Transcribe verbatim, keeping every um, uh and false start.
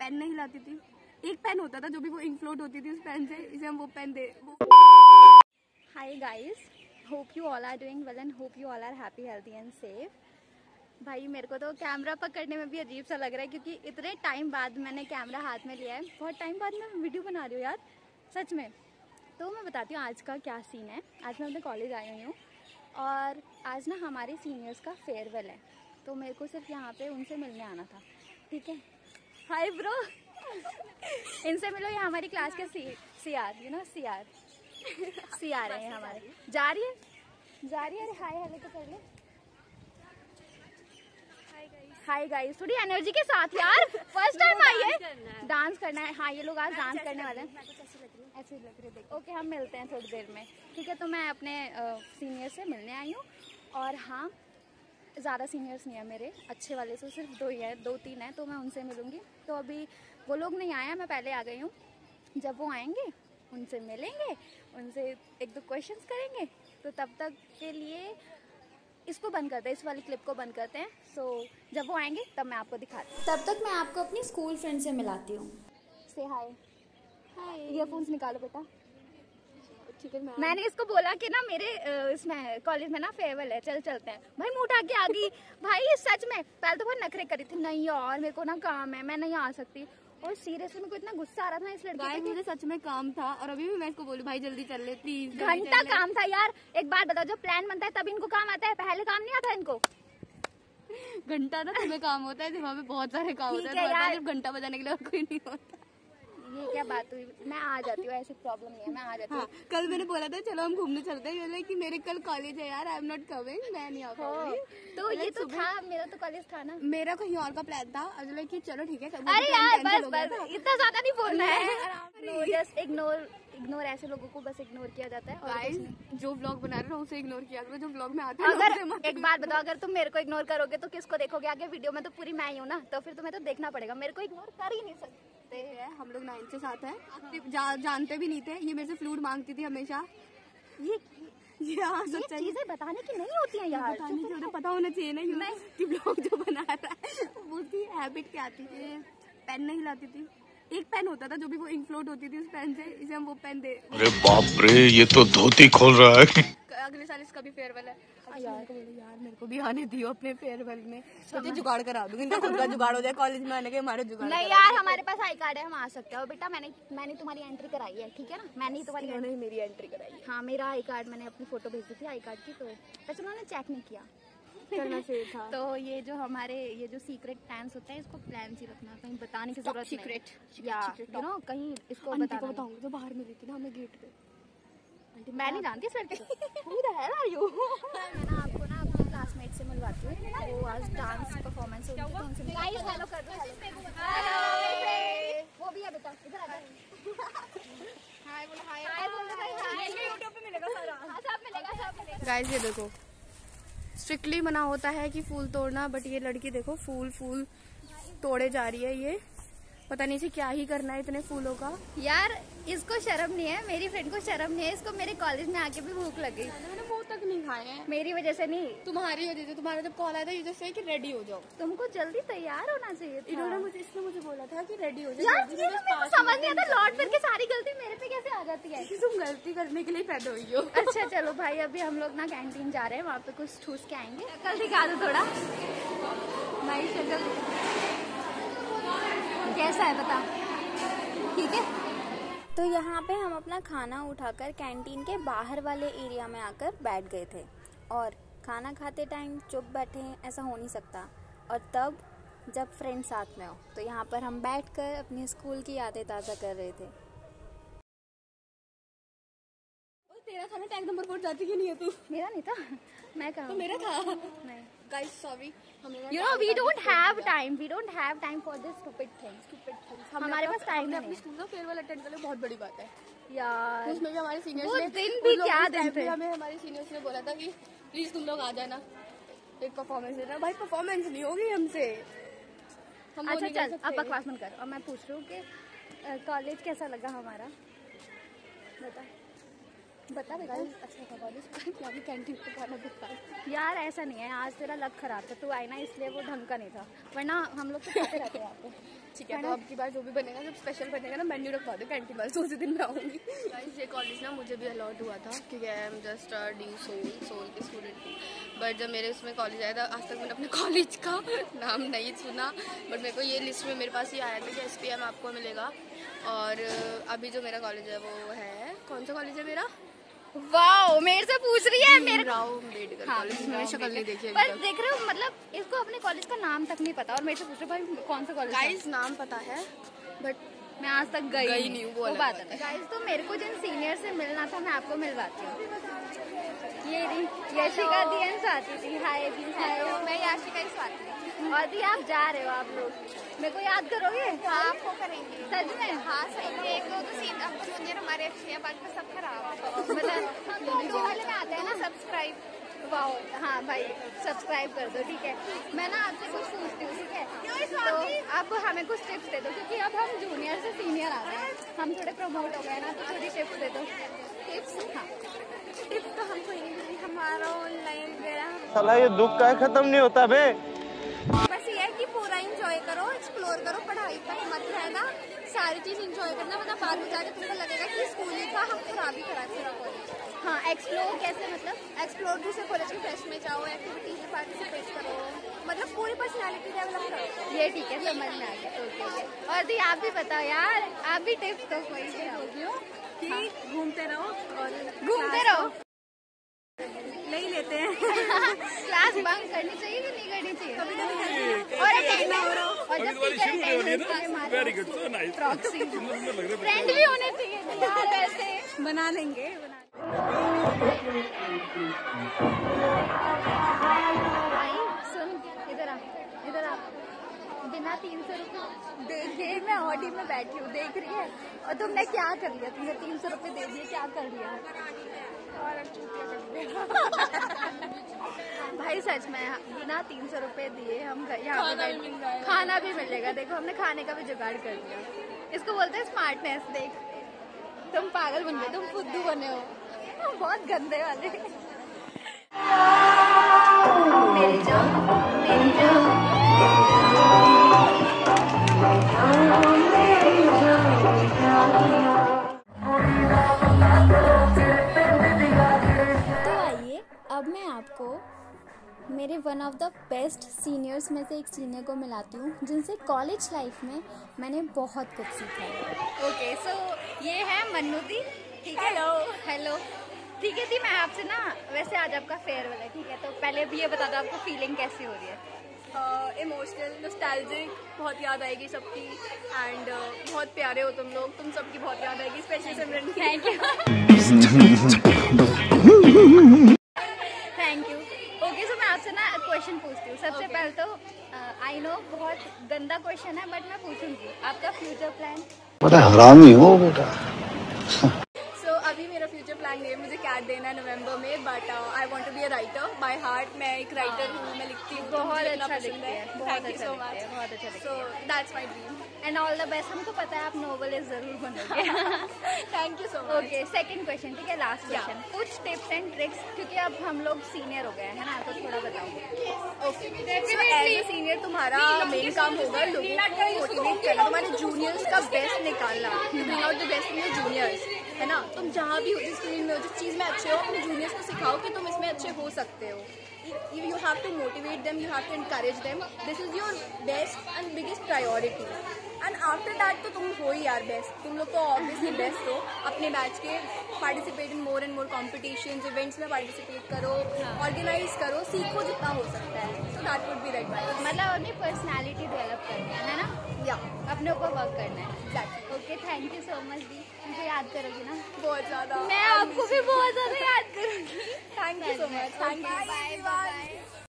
Pen नहीं लाती थी, एक पेन होता था जो भी वो इंक फ्लोट होती थी उस पेन से, इसे हम वो पेन दे वो... hi guys, hope you all are doing well and hope you all are happy healthy and safe. भाई मेरे को तो कैमरा पकड़ने में भी अजीब सा लग रहा है क्योंकि इतने टाइम बाद मैंने कैमरा हाथ में लिया है। बहुत टाइम बाद मैं वीडियो बना रही हूँ यार, सच में। तो मैं बताती हूँ आज का क्या सीन है। आज मैं अपने कॉलेज आई हुई हूँ और आज ना हमारे सीनियर्स का फेयरवेल है, तो मेरे को सिर्फ यहाँ पे उनसे मिलने आना था। ठीक है, हाय ब्रो इनसे मिलो। ये हमारी क्लास के C C R you know C R C R है हमारे। जा रही है जा रही है अरे हाय हेलो तो कर ले। हाय गाइस, थोड़ी एनर्जी के साथ यार, फर्स्ट टाइम आई है, डांस करना है। हाँ ये लोग आज डांस करने वाले हैं। ऐसे लग रही है। ओके हम मिलते हैं थोड़ी देर में, ठीक है। तो मैं अपने सीनियर से मिलने आई हूँ और हाँ ज़्यादा सीनियर्स नहीं है मेरे, अच्छे वाले से सिर्फ दो ही है, दो तीन है, तो मैं उनसे मिलूँगी। तो अभी वो लोग नहीं आए हैं, मैं पहले आ गई हूँ। जब वो आएंगे उनसे मिलेंगे, उनसे एक दो क्वेश्चंस करेंगे। तो तब तक के लिए इसको बंद करते हैं, इस वाली क्लिप को बंद करते हैं। सो so, जब वो आएंगे तब मैं आपको दिखाती हूँ। तब तक मैं आपको अपनी स्कूल फ्रेंड से मिलाती हूँ। से हाय हाय। ईयरफोन्स निकालो बेटा। ठीक है, मैंने इसको बोला कि ना मेरे इसमें कॉलेज में ना फेयरवेल है, चल चलते हैं। भाई मुँह उठा के आ गई भाई, सच में। पहले तो बहुत नखरे करी थी, नहीं यार मेरे को ना काम है, मैं नहीं आ सकती। और सीरियसली मेरे को इतना गुस्सा आ रहा था इस लड़के पे। मुझे सच में काम था और अभी भी मैं इसको बोलूं भाई जल्दी चल ले प्लीज। घंटा काम था यार। एक बात बताओ, जब प्लान बनता है तब इनको काम आता है, पहले काम नहीं आता इनको। घंटा ना तुम्हें काम होता है, दिमाग में बहुत सारे काम होते हैं यार, जब घंटा बजाने के लिए और कोई नहीं होता। ये क्या बात हुई, मैं आ जाती हूँ, ऐसी प्रॉब्लम नहीं है, मैं आ जाती हूँ। हाँ, कल मैंने बोला था चलो हम घूमने चलते हैं, बोला कि मेरे कल कॉलेज है यार, आई एम नॉट कमिंग, मैं नहीं आ पाऊंगी। तो ये तो था, मेरा तो कॉलेज था ना, मेरा कहीं और का प्लान था। बोला कि चलो ठीक है। अरे यार बस बस इतना ज्यादा नहीं बोलना है, जस्ट इग्नोर इग्नोर ऐसे लोगों को बस इग्नोर किया जाता है। और जो व्लॉग बना रहे हो उसे इग्नोर किया करो, जो व्लॉग में आता है। अगर एक बात बताओ, अगर तुम मेरे को इग्नोर करोगे तो किसको देखोगे आगे वीडियो में? तो पूरी मैं ही हूँ ना, तो फिर तुम्हें तो देखना पड़ेगा, मेरे को इग्नोर कर ही नहीं सकते हैं। हम लोग नाइन्थ से साथ हैं, जा, जानते भी नहीं थे। ये मेरे से फ्लूट मांगती थी हमेशा। ये ये चीजें बताने की नहीं होती हैं यार, बताने की, पता होना चाहिए ना कि व्लॉग जो बना रहा है उसकी हैबिट क्या थी। पेन नहीं लाती थी, एक पेन होता था जो भी वो इंक फ्लोट होती थी उस पेन से, इसे हम वो पेन दे। अरे बाप रे, ये तो धोती खोल रहा है। अगले साल इसका भी फेयरवेल है यार, को बोले यार मेरे को भी आने दियो अपने फेयरवेल में, तो जुगाड़ करा दूंगी, इनका खुद का जुगाड़ हो जाए कॉलेज में आने के, हमारे जुगाड़ नहीं यार हमारे पास आई कार्ड है, हम आ सकते हो। बेटा मैंने मैंने तुम्हारी एंट्री कराई है, ठीक है ना, मैंने ही तुम्हारी उन्होंने मेरी एंट्री कराई है। हाँ मेरा आई कार्ड, मैंने अपनी फोटो भेज दी थी आई कार्ड की, तो वैसे उन्होंने चेक नहीं किया, करना चाहिए था। तो ये जो हमारे ये जो सीक्रेट प्लान्स होते हैं इसको प्लान ही रखना, कहीं बताने की जरूरत नहीं। सीक्रेट या यू नो कहीं इसको बताऊंगी जो बाहर मिली थी ना हमें गेट पे। मैं नहीं जानती इस लड़के को। Who the hell are you? मैं ना आपको ना अपने क्लासमेट से मिलवाती हूँ, वो आज डांस परफॉर्मेंस होगी तो उनसे गाइस हेलो कर दो। हेलो वो भी है बेटा, इधर आ जाओ। हाय बोलो, हाय हाय बोलो भाई, हाय यूट्यूब पे मिलेगा सारा। हां सब मिलेगा सब मिलेगा। गाइस ये देखो, स्ट्रिक्टली मना होता है कि फूल तोड़ना, बट ये लड़की देखो फूल फूल तोड़े जा रही है। ये पता नहीं इसे क्या ही करना है इतने फूलों का। यार इसको शर्म नहीं है, मेरी फ्रेंड को शर्म नहीं है, इसको मेरे कॉलेज में आके भी भूख लगी। मैंने वो तक नहीं खाए हैं। मेरी वजह से नहीं, तुम्हारी वजह से। तुम्हारा जब कॉल आया था ये जैसे कि रेडी हो जाओ, तुमको जल्दी तैयार होना चाहिए था। इन्होंने मुझे इसने मुझे बोला था कि रेडी हो जाओ। यार ये तो मेरे को समझ नहीं आता, लौट फिर के सारी गलती मेरे पे कैसे आ जाती है? तुम गलती करने के लिए पैदा हुई हो। अच्छा चलो भाई, अभी हम लोग ना कैंटीन जा रहे हैं, वहाँ पे कुछ ठूस के आएंगे। कल दिखा दो थोड़ा भाई, शक्ल कैसा है बता, ठीक है। तो यहाँ पे हम अपना खाना उठाकर कैंटीन के बाहर वाले एरिया में आकर बैठ गए थे, और खाना खाते टाइम चुप बैठे ऐसा हो नहीं सकता, और तब जब फ्रेंड साथ में हो तो यहाँ पर हम बैठकर अपने स्कूल की यादें ताज़ा कर रहे थे। तेरा खाना टैग नंबर कोड जाती क्यों नहीं है तू? मेरा नहीं था, मैं कहा तो मेरा था नहीं। Guys sorry, you know we don't have time, we don't have time for this stupid things. Stupid things हमारे पास टाइम नहीं है। स्कूल का फेयरवेल अटेंड करना बहुत बड़ी बात है यार, उसमें भी हमारे सीनियर्स वो ने दिन भी क्या दिन थे, हमें हमारे सीनियर्स ने बोला था कि प्लीज तुम लोग आ जाना, एक परफॉर्मेंस देना। भाई परफॉर्मेंस नहीं होगी हमसे, हम अच्छा चल अब बकवास मत कर। और मैं पूछ रही हूँ कि कॉलेज कैसा लगा हमारा, बता। बता बेटा अच्छा था कॉलेज क्या भी कैंटीन पे खाना बेकार यार ऐसा नहीं है आज तेरा लक खराब था तू आई ना इसलिए वो ढंग का नहीं था वरना हम लोग तो खाते रहते हैं यहाँ पे ठीक है तो अब की बार जो भी बनेगा जब स्पेशल बनेगा ना मेन्यू रखवा दो कैंटीन वाले उसी दिन मैं आऊँगी। गाइस ये कॉलेज ना मुझे भी अलॉट हुआ था क्योंकि I am just D sole sole के स्टूडेंट बट जब मेरे उसमें कॉलेज आया था आज तक मैंने अपने कॉलेज का नाम नहीं सुना बट मेरे को ये लिस्ट में मेरे पास ये आया था कि एस पी एम आपको मिलेगा और अभी जो मेरा कॉलेज है वो है कौन सा कॉलेज है मेरा वाओ मेरे से पूछ रही है मेरे राव अम्बेडकर कॉलेज मैंने शक्ल नहीं देखी अभी पर तक। देख रहे हो मतलब इसको अपने कॉलेज का नाम तक नहीं पता और मेरे से पूछ रहे भाई कौन सा कॉलेज गाइस नाम पता है बट मैं आज तक गई, गई नहीं हूँ, वो वो अलग बात बात है गाइस तो मेरे को जिन सीनियर से मिलना था मैं आपको मिलवाती हूँ ये रही यशिका दी एंड स्वाति थी हाय दी हाय मैं याशिका ही स्वाति हूँ। और दी आप जा रहे हो आप लोग मेरे को याद करोगे हाँ आपको करेंगे सच में हाँ सही एक दो तो सीन आपको जूनियर हमारे अच्छे हैं बाकी में सब खराब है मतलब हम तो दो वाले में आते हैं ना सब्सक्राइब वाओ हाँ भाई सब्सक्राइब कर दो ठीक है मैं ना आपसे कुछ पूछती हूँ ठीक है तो आप हमें कुछ टिप्स दे दो क्योंकि अब हम जूनियर से सीनियर आ रहे हैं हम थोड़े प्रमोट हो गए ना तो थोड़ी टिप्स दे दो टिप्स हाँ टिप्स तो हमको ही हमारा ऑनलाइन वगैरह साला ये दुख का खत्म नहीं होता बे बस ये है कि पूरा इंजॉय करो एक्सप्लोर करो पढ़ाई तक मत रहना सारी चीज इंजॉय करना मतलब बाद में जाके तुमको लगेगा कि स्कूल ही था हम खराब ही करा पूरा कॉलेज। हाँ एक्सप्लोर कैसे मतलब एक्सप्लोर दूसरे कॉलेज के फेस्ट में जाओ एक्टिविटीज में पार्टिसिपेट करो मतलब पूरी पर्सनालिटी डेवलप करो। ये ठीक है समझ में आ गया ओके और दी आप भी बताओ यार आप भी टिप्स तो कोई भी हो कि घूमते रहो और घूमते रहो नहीं लेते हैं क्लास बंक करनी चाहिए कि नहीं करनी चाहिए कभी कभी करते हैं और अटेंडेंस और जब टीचर अटेंडेंस का हमारे very good so nice proxy friend भी होने चाहिए थे यार ऐसे बना लेंगे बना भाई सुन इधर आ इधर आ बिना तीन सौ रुपये देखिए मैं ऑडी में बैठी हूँ देख रही है और तुमने क्या कर लिया तुमने तीन सौ रुपये दे दिए क्या कर लिया भाई सच में बिना तीन सौ रुपये दिए हम यहाँ पे बैठ खाना भी मिलेगा देखो हमने खाने का भी जुगाड़ कर दिया इसको बोलते हैं स्मार्टनेस देख तुम पागल बन गए तुम फुद्दू बने हो हम बहुत गंदे वाले मेरी जान मेरी जान तो आइए अब मैं आपको मेरे one of the best seniors में से एक सीनियर को मिलाती हूँ जिनसे कॉलेज लाइफ में मैंने बहुत कुछ सीखा है। ओके सो ये है मन्नू दी ठीक है हेलो हेलो ठीक है दी मैं आपसे ना वैसे आज आपका फेयरवेल है ठीक है तो पहले भी ये बता दो आपको फीलिंग कैसी हो रही है। इमोशनल नॉस्टैल्जिक बहुत याद आएगी सबकी एंड uh, बहुत प्यारे हो तुम लोग तुम सबकी बहुत याद आएगी स्पेशली सिमरन की thank you thank you okay so मैं आपसे ना क्वेश्चन पूछती हूँ सबसे okay. पहले तो आई नो बहुत गंदा क्वेश्चन है बट मैं पूछूंगी आपका फ्यूचर प्लान बड़ा हरामी हो बेटा सो अभी मेरा फ्यूचर प्लान नहीं है मुझे कैट देना है नवंबर में but I want to be a writer by heart मैं एक राइटर हूँ मैं लिखती हूँ बहुत अच्छा लिखती है बहुत अच्छा सो लिखती है बहुत अच्छा लिखती सो है that's my dream and all the best हमको पता है आप नोवेलिस्ट जरूर बनोगे thank you so much okay second question ठीक है लास्ट क्वेश्चन कुछ टिप्स एंड ट्रिक्स क्योंकि अब हम लोग सीनियर हो गए हैं ना तो थोड़ा बताओ ओके एज अ सीनियर तुम्हारा मेन काम होगा लोगों को मोटिवेट करना तुम्हारे जूनियर्स का बेस्ट निकालना bring out the best in your juniors है ना तुम जहाँ भी हो जिस फील्ड में हो जिस चीज़ में अच्छे हो अपने जूनियर्स को सिखाओ कि तुम इसमें अच्छे हो सकते हो you have to motivate them you have to encourage them this is your best and biggest priority and after that तो तुम हो ही यार बेस्ट तुम लोग तो ऑब्वियसली बेस्ट हो अपने बैच के participate in more and more competitions events में पार्टिसिपेट करो ऑर्गेनाइज करो सीखो जितना हो सकता है so that would be right मतलब अपनी पर्सनालिटी डेवलप करनी है ना या अपने ऊपर वर्क करना है exactly okay thank you so much दी मुझे याद करोगी ना बहुत ज़्यादा मैं आपको भी बहुत ज़्यादा याद करूँगी thank you so much thank you bye bye